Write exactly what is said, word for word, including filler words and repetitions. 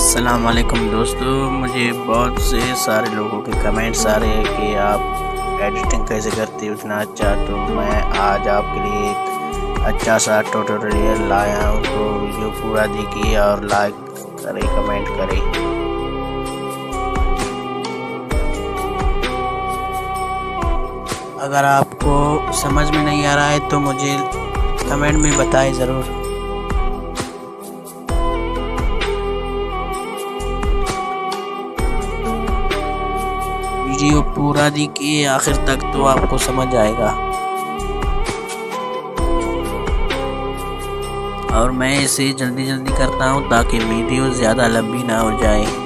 अस्सलाम वालेकुम दोस्तों, मुझे बहुत से सारे लोगों के कमेंट्स आ रहे हैं कि आप एडिटिंग कैसे करते हो इतना अच्छा। तो मैं आज आपके लिए एक अच्छा सा ट्यूटोरियल लाया हूँ। तो वीडियो पूरा देखिए और लाइक करें, कमेंट करें। अगर आपको समझ में नहीं आ रहा है तो मुझे कमेंट में बताएं ज़रूर। वीडियो पूरा देखिए आखिर तक तो आपको समझ आएगा। और मैं इसे जल्दी जल्दी करता हूँ ताकि वीडियो ज़्यादा लंबी ना हो जाए।